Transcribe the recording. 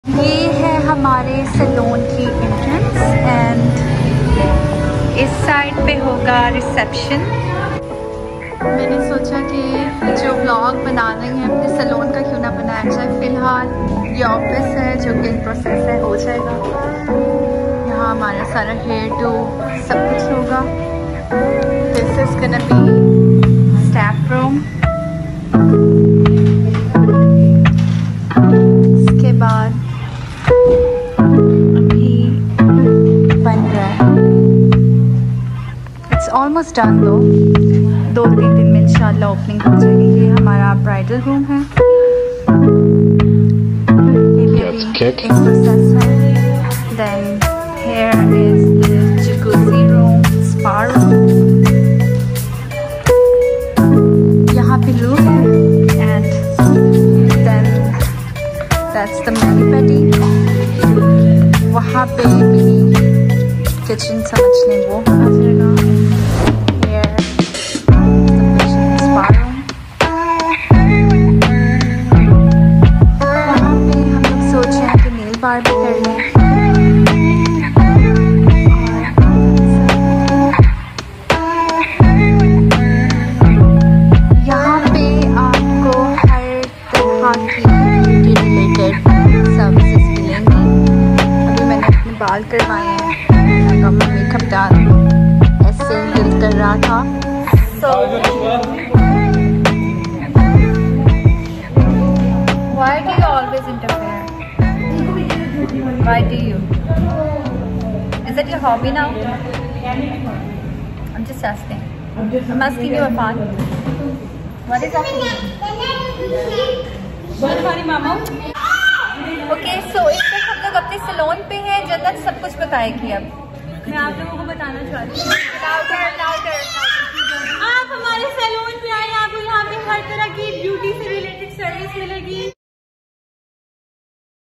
ये है हमारे सैलून की एंट्रेंस एंड इस साइड पे होगा रिसेप्शन। मैंने सोचा कि जो व्लॉग बना रही हैं अपने सैलून का क्यों ना बनाया जाए। फ़िलहाल ये ऑफिस है जो कि प्रोसेस है, हो जाएगा। यहाँ हमारा सारा हेयर टू सब कुछ होगा। This is gonna be staff room. इसके बाद अभी बन रहा है, इट्स ऑलमोस्ट डन दो। 2-3 दिन में इंशाल्लाह ओपनिंग हो जाएगी। ये हमारा ब्राइडल रूम है, ये भी अभी एक प्रोसेस है। Then here is the jacuzzi room, spa room. यहाँ पे रूम है and then that's the mani-pedi. वहाँ पे भी किचन समझ लें वो आ जाएगा। Here spa room. वहाँ पे हम लोग सोच रहे हैं कि नेल बार भी कर लें। यहाँ पे आपको हर तरह की ब्यूटी रिलेटेड सर्विसेज मिलेंगी। अभी मैंने अपने बाल करवाए हैं, मेकअप डाल ऐसे दिल कर रहा था। So why do you always interfere? Why do you? Is that your hobby now? I'm just asking. I'm asking you a fun. What is that? Sorry, Mama. Okay, so इस वक्त हम लोग अपने सैलून पे हैं। जन्नत सब कुछ बताएगी। अब मैं आप लोगों को बताना चाहती हूँ। आप हमारे सैलून पे आए, आपको यहाँ पे हर तरह की ब्यूटी से रिलेटेड सर्विस मिलेगी।